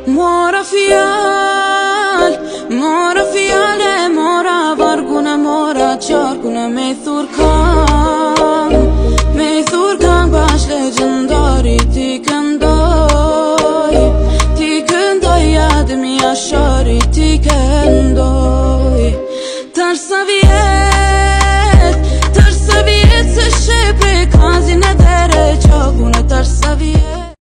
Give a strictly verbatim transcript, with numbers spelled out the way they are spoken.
Mora fjall, mora fjale, mora varguna, mora qarkuna. Me thur kam, me thur kam bash legjendari. Ti këndoj, ti këndoj, jadë mi asha